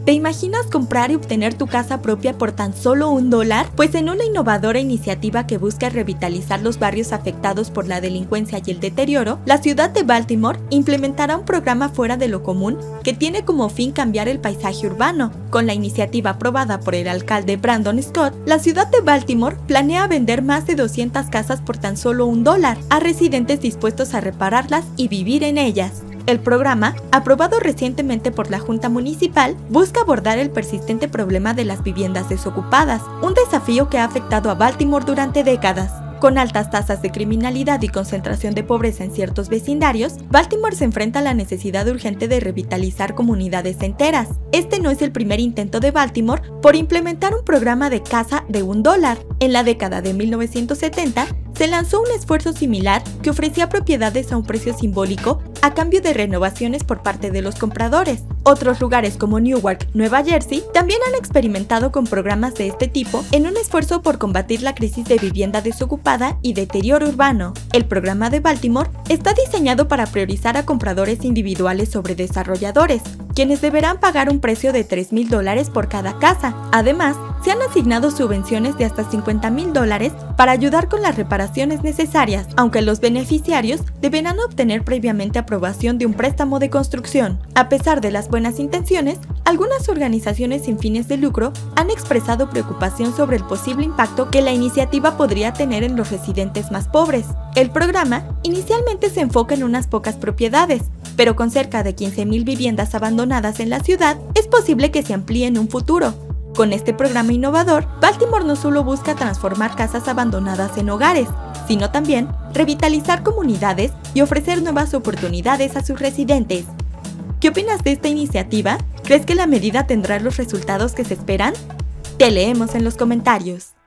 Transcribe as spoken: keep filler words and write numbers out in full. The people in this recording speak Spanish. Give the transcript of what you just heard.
¿Te imaginas comprar y obtener tu casa propia por tan solo un dólar? Pues en una innovadora iniciativa que busca revitalizar los barrios afectados por la delincuencia y el deterioro, la ciudad de Baltimore implementará un programa fuera de lo común que tiene como fin cambiar el paisaje urbano. Con la iniciativa aprobada por el alcalde Brandon Scott, la ciudad de Baltimore planea vender más de doscientas casas por tan solo un dólar a residentes dispuestos a repararlas y vivir en ellas. El programa, aprobado recientemente por la Junta Municipal, busca abordar el persistente problema de las viviendas desocupadas, un desafío que ha afectado a Baltimore durante décadas. Con altas tasas de criminalidad y concentración de pobreza en ciertos vecindarios, Baltimore se enfrenta a la necesidad urgente de revitalizar comunidades enteras. Este no es el primer intento de Baltimore por implementar un programa de casa de un dólar. En la década de mil novecientos setenta, se lanzó un esfuerzo similar que ofrecía propiedades a un precio simbólico a cambio de renovaciones por parte de los compradores. Otros lugares como Newark, Nueva Jersey, también han experimentado con programas de este tipo en un esfuerzo por combatir la crisis de vivienda desocupada y deterioro urbano. El programa de Baltimore está diseñado para priorizar a compradores individuales sobre desarrolladores, quienes deberán pagar un precio de tres mil dólares por cada casa. Además, se han asignado subvenciones de hasta cincuenta mil dólares para ayudar con las reparaciones necesarias, aunque los beneficiarios deberán obtener previamente aprobación de un préstamo de construcción. A pesar de las buenas intenciones, algunas organizaciones sin fines de lucro han expresado preocupación sobre el posible impacto que la iniciativa podría tener en los residentes más pobres. El programa inicialmente se enfoca en unas pocas propiedades, pero con cerca de quince mil viviendas abandonadas en la ciudad, es posible que se amplíe en un futuro. Con este programa innovador, Baltimore no solo busca transformar casas abandonadas en hogares, sino también revitalizar comunidades y ofrecer nuevas oportunidades a sus residentes. ¿Qué opinas de esta iniciativa? ¿Crees que la medida tendrá los resultados que se esperan? Te leemos en los comentarios.